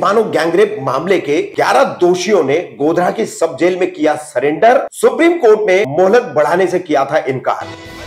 Bano gangrape मामले के 11 दोषियों ने गोधरा की सब जेल में किया सरेंडर। सुप्रीम कोर्ट ने मोहलत बढ़ाने से किया था इनकार।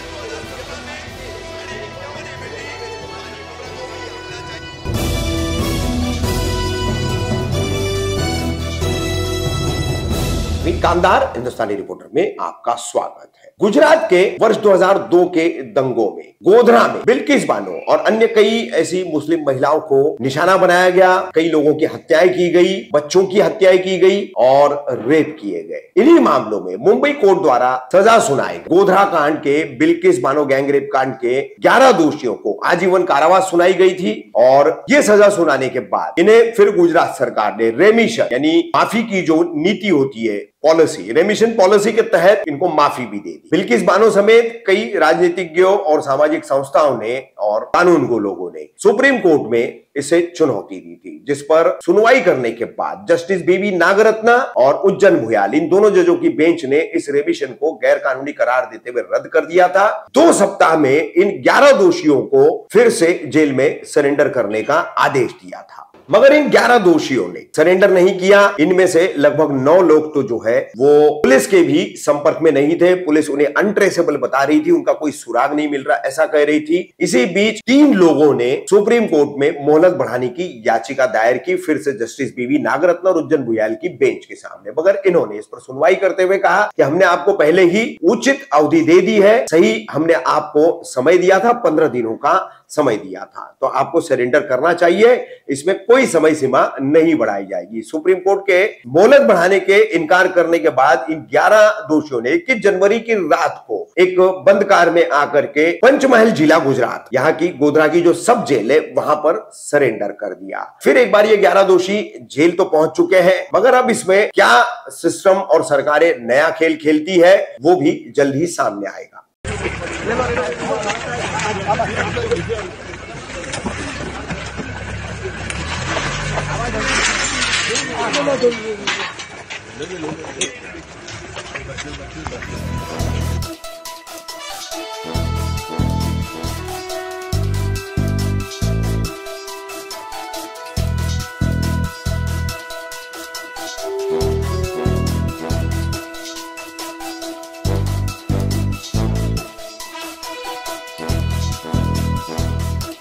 कांदार हिंदुस्तानी रिपोर्टर में आपका स्वागत है। गुजरात के वर्ष 2002 के दंगों में गोधरा में बिल्किस बानो और अन्य कई ऐसी मुस्लिम महिलाओं को निशाना बनाया गया। कई लोगों की हत्याएं की गई, बच्चों की हत्याएं की गई और रेप किए गए। इन्हीं मामलों में मुंबई कोर्ट द्वारा सजा सुनाई। गोधरा कांड के, बिल्किस बानो गैंगरेप कांड के 11 दोषियों को आजीवन कारावास सुनाई गई थी और ये सजा सुनाने के बाद इन्हें फिर गुजरात सरकार ने रेमिशन यानी माफी की जो नीति होती है, पॉलिसी, रेमिशन पॉलिसी के तहत इनको माफी भी दे दी। बिल्किस बानो समेत कई राजनीतिज्ञों और सामाजिक संस्थाओं ने और कानूनगो लोगों ने सुप्रीम कोर्ट में इसे चुनौती दी थी, जिस पर सुनवाई करने के बाद जस्टिस बीवी नागरत्ना और उज्जैन भुयाल, इन दोनों जजों की बेंच ने इस रेमिशन को गैर कानूनी करार देते हुए रद्द कर दिया था। 2 सप्ताह में इन 11 दोषियों को फिर से जेल में सरेंडर करने का आदेश दिया था, मगर इन 11 दोषियों ने सरेंडर नहीं किया। इनमें से लगभग 9 लोग तो जो है वो पुलिस के भी संपर्क में नहीं थे। पुलिस उन्हें अनट्रेसेबल बता रही थी, उनका कोई सुराग नहीं मिल रहा, ऐसा कह रही थी। इसी बीच 3 लोगों ने सुप्रीम कोर्ट में मोहलत बढ़ाने की याचिका दायर की, फिर से जस्टिस बीवी नागरत्न और उज्जैन भुयाल की बेंच के सामने। मगर इन्होंने इस पर सुनवाई करते हुए कहा कि हमने आपको पहले ही उचित अवधि दे दी है, सही हमने आपको समय दिया था, 15 दिनों का समय दिया था, तो आपको सरेंडर करना चाहिए, इसमें कोई समय सीमा नहीं बढ़ाई जाएगी। सुप्रीम कोर्ट के मोहलत बढ़ाने के इनकार करने के बाद इन 11 दोषियों ने 21 जनवरी की रात को एक बंद कार में आकर के पंचमहल जिला गुजरात, यहाँ की गोधरा की जो सब जेल है, वहां पर सरेंडर कर दिया। फिर एक बार ये 11 दोषी जेल तो पहुंच चुके हैं, मगर अब इसमें क्या सिस्टम और सरकारें नया खेल खेलती है वो भी जल्द ही सामने आएगा।